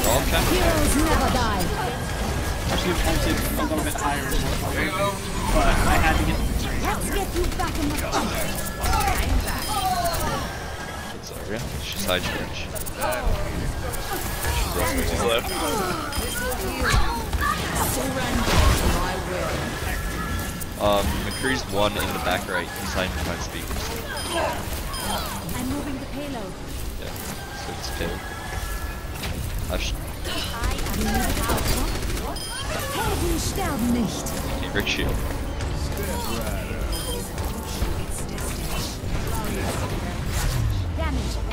Roll check. Heroes never die. I should have ulted a little bit higher as well. But I had to get... Let's get you back in the fight. It's Zarya. She's side charge. She's left. McCree's one in the back right. He's hiding behind speakers. I'm moving the payload. Yeah, so it's killed. Helden sterben nicht. Okay, Rick Shield. Damage.